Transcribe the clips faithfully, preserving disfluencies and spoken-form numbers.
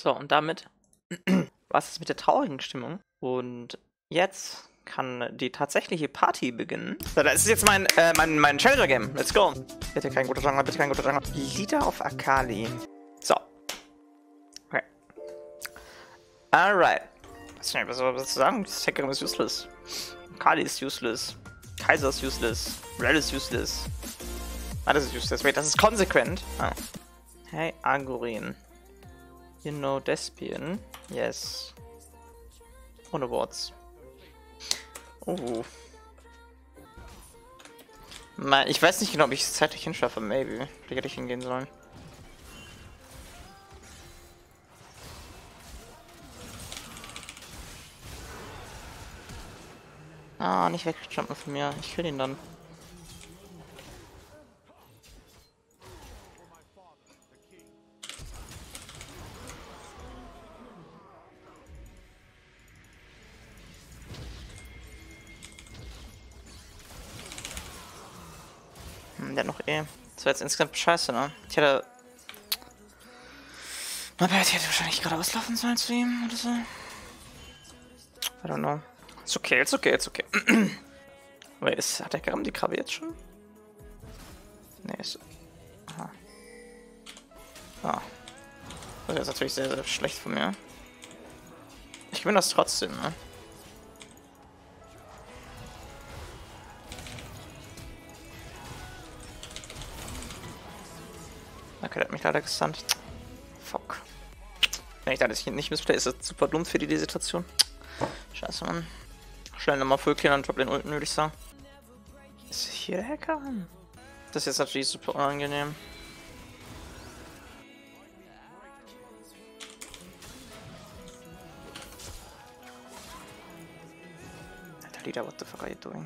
So, und damit war es mit der traurigen Stimmung. Und jetzt kann die tatsächliche Party beginnen. So, das ist jetzt mein, äh, mein, mein Challenger-Game. Let's go. Bitte kein guter Jungler, bitte kein guter Jungler. Leader of Akali. So. Okay. Alright. Was soll ich was zu sagen? Das Tech-Game ist useless. Akali ist useless. Kaiser ist useless. Rel ist useless. Alles ist useless. Wait, das ist konsequent. Ah. Hey, Agorin. You know Despian? Yes. Ohne Worts. Oh. Mal, ich weiß nicht genau, ob ich es zeitlich hinschaffe. Maybe. Vielleicht hätte ich hingehen sollen. Ah, nicht wegjumpen von mir. Ich kill ihn dann. Hm, der hat noch eh. Das war jetzt insgesamt scheiße, ne? Ich hätte. Aber ich hätte wahrscheinlich gerade auslaufen sollen zu ihm oder so. I don't know. Ist okay, ist okay, ist okay. Wait, ist, hat der Garam die Krabbe jetzt schon? Ne, ist. Aha. Ah. Das ist jetzt natürlich sehr, sehr schlecht von mir. Ich gewinne das trotzdem, ne? Okay, der hat mich leider gestunt. Fuck. Wenn ich da das nicht missplay, ist das super dumm für die Situation. Scheiße, Mann. Schnell nochmal Full Kill und drop den unten, würde ich sagen. Ist hier der Hacker? Das ist jetzt natürlich super unangenehm. Alter Leader, what the fuck are you doing?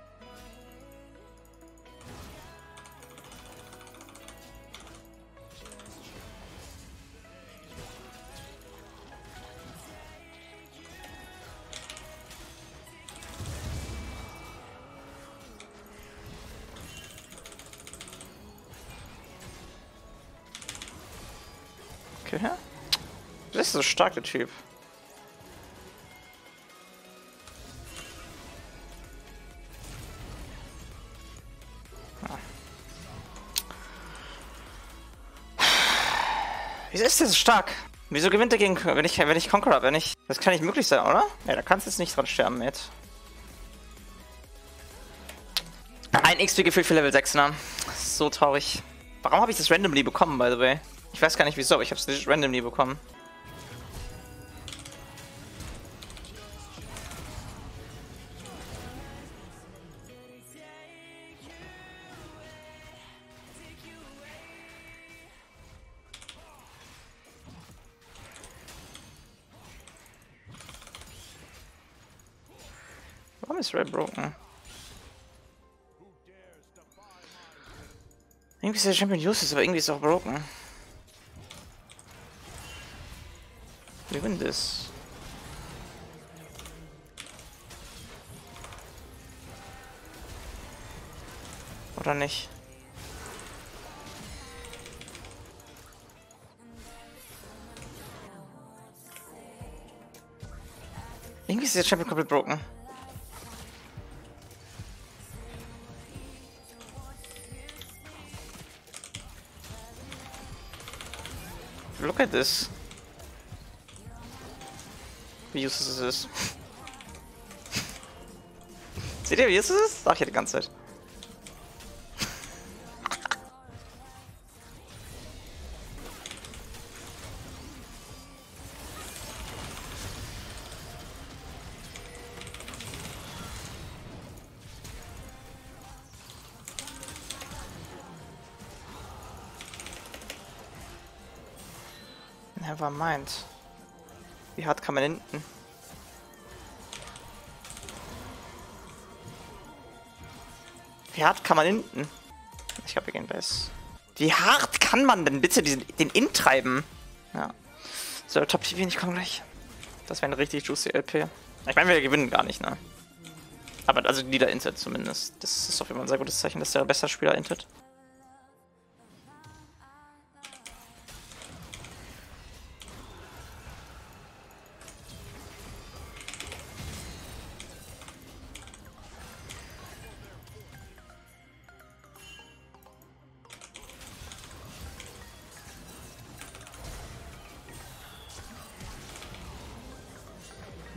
Okay. Das ist so stark, der Typ. Ah. Wieso ist der so stark? Wieso gewinnt er gegen, wenn ich, wenn ich Conqueror, wenn ich... Das kann nicht möglich sein, oder? Ja, da kannst du jetzt nicht dran sterben jetzt. Ein X P gefühlt für Level sechs, ne? So traurig. Warum habe ich das randomly bekommen, by the way? Ich weiß gar nicht wieso, aber ich habe es randomly bekommen. Warum ist Red broken? Irgendwie ist der Champion useless, aber irgendwie ist er auch broken. We win this. Oder nicht? Irgendwie ist der Champion komplett broken. Look at this. Wie useless es ist. Seht ihr, wie useless es ist? Sag ich ja die ganze Zeit. Never mind. Wie hart kann man hinten? Wie hart kann man hinten? Ich glaube, wir gehen Base. Wie hart kann man denn bitte diesen, den In treiben? Ja. So, Top T V, ich komme gleich. Das wäre eine richtig juicy L P. Ich meine, wir gewinnen gar nicht, ne? Aber also Leader Intet zumindest. Das ist auf jeden Fall ein sehr gutes Zeichen, dass der besser Spieler Intet.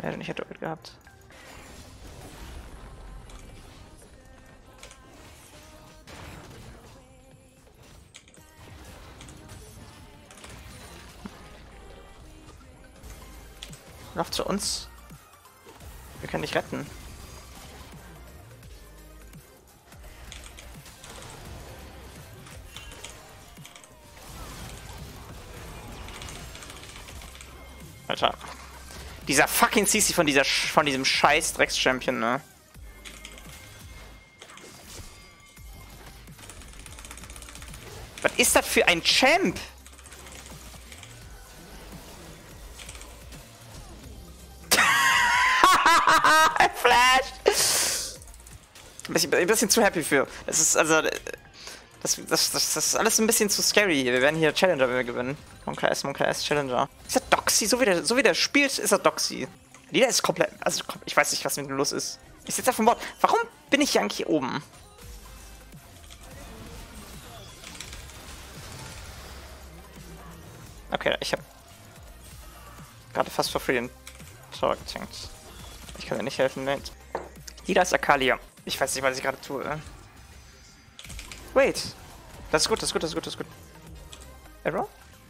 Er hätte nicht hätte gehabt. Lauf zu uns. Wir können dich retten. Alter. Dieser fucking C C von dieser Sch von diesem scheiß Drecks-Champion, ne? Was ist das für ein Champ? Flash! Ein bisschen, ein bisschen zu happy für. Es ist also. Das, das, das, das ist alles ein bisschen zu scary. Wir werden hier Challenger, wenn wir gewinnen. Monka S, Monka S, Challenger. Ist das Doxy? So wie der, so wie der spielt, ist er Doxy. Lieder ist komplett. Also, ich weiß nicht, was mit ihm los ist. Ich sitze auf dem Bord. Warum bin ich Yankee hier oben? Okay, ich habe gerade fast for free den Tor getankt. Ich kann dir nicht helfen, Nate. Lieder ist Akalia. Ich weiß nicht, was ich gerade tue. Wait. Das ist gut, das ist gut, das ist gut, das ist gut. Error?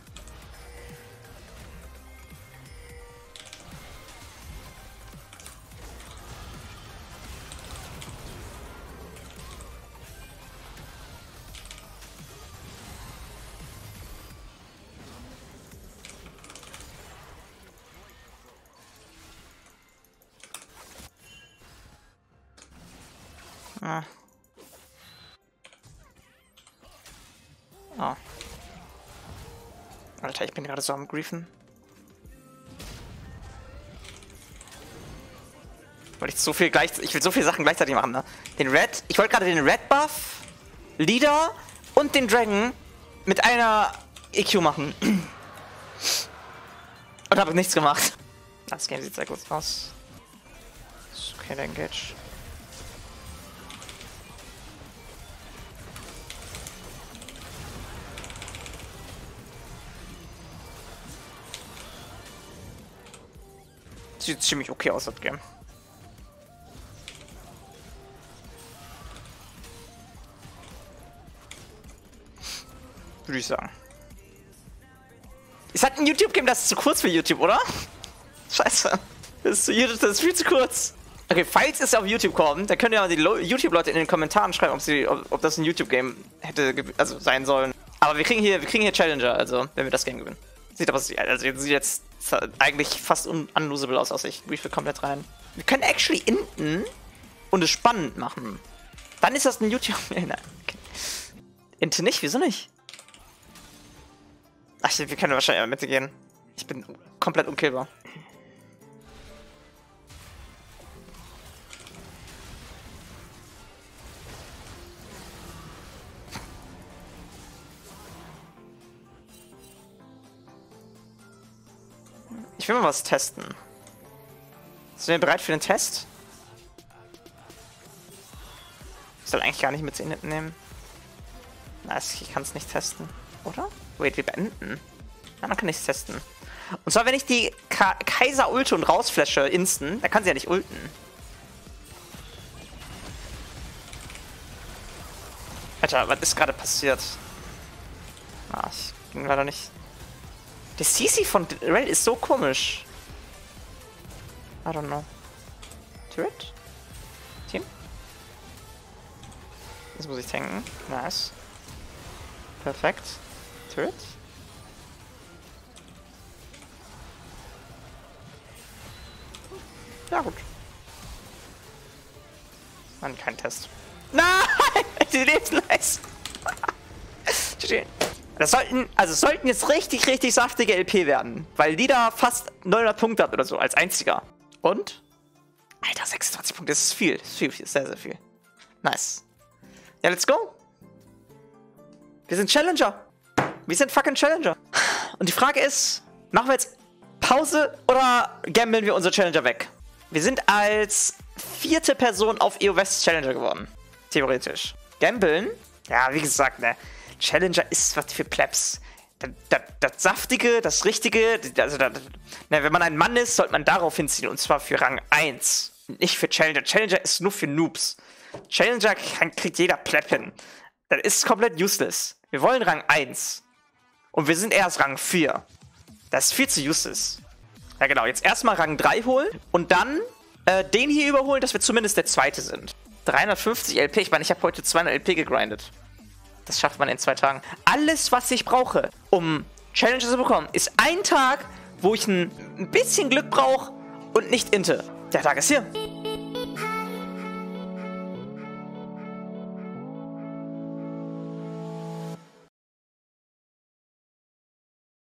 Ah. Oh. Alter, ich bin gerade so am Griefen. Weil ich so viel gleich, ich will so viele Sachen gleichzeitig machen, ne? Den Red, ich wollte gerade den Red Buff, Leader und den Dragon mit einer E Q machen. Und habe nichts gemacht. Das Game sieht sehr gut aus. Ist okay, der Engage. Sieht ziemlich okay aus, das Game. Würde ich sagen. Ist halt ein YouTube-Game, das ist zu kurz für YouTube, oder? Scheiße. Das ist, das ist viel zu kurz. Okay, falls es auf YouTube kommt, dann können ja die YouTube-Leute in den Kommentaren schreiben, ob, sie, ob, ob das ein YouTube-Game hätte also sein sollen. Aber wir kriegen hier, wir kriegen hier Challenger, also wenn wir das Game gewinnen. Sieht aber also sieht jetzt eigentlich fast un unlosable aus, aus ich briefe komplett rein. Wir können actually inten und es spannend machen. Dann ist das ein YouTube. Nein, okay. Inte nicht, wieso nicht? Ach, wir können wahrscheinlich in der Mitte gehen. Ich bin komplett unkillbar. Ich will mal was testen. Sind wir bereit für den Test? Ich soll eigentlich gar nicht mit hinten nehmen. Na, ich kann es nicht testen, oder? Wait, wir beenden. Ja, man kann nichts testen. Und zwar, wenn ich die Ka Kaiser ulte und rausflashe instant, dann kann sie ja nicht ulten. Alter, was ist gerade passiert? Ah, ich ging leider nicht. Der C C von Raid ist so komisch. I don't know. Turret? Team? Jetzt muss ich tanken. Nice. Perfekt. Turret? Ja, gut. Mann, kein Test. Nein! Die Lebensleistung. Das sollten, also sollten jetzt richtig, richtig saftige L P werden. Weil die da fast neunhundert Punkte hat oder so, als einziger. Und? Alter, sechsundzwanzig Punkte, das ist viel. Das ist viel, viel, sehr, sehr viel. Nice. Ja, let's go. Wir sind Challenger. Wir sind fucking Challenger. Und die Frage ist, machen wir jetzt Pause oder gambeln wir unsere Challenger weg? Wir sind als vierte Person auf E O West Challenger geworden. Theoretisch. Gambeln? Ja, wie gesagt, ne. Challenger ist was für Plebs. das, das Saftige, das Richtige, also das, na, wenn man ein Mann ist, sollte man darauf hinziehen, und zwar für Rang eins. Nicht für Challenger. Challenger ist nur für Noobs. Challenger kann, kriegt jeder Pleb hin. Das ist komplett useless. Wir wollen Rang eins. Und wir sind erst Rang vier. Das ist viel zu useless. Ja genau, jetzt erstmal Rang drei holen und dann äh, den hier überholen, dass wir zumindest der Zweite sind. dreihundertfünfzig L P, ich meine, ich habe heute zweihundert L P gegrindet. Das schafft man in zwei Tagen. Alles, was ich brauche, um Challenger zu bekommen, ist ein Tag, wo ich ein, ein bisschen Glück brauche und nicht Inte. Der Tag ist hier.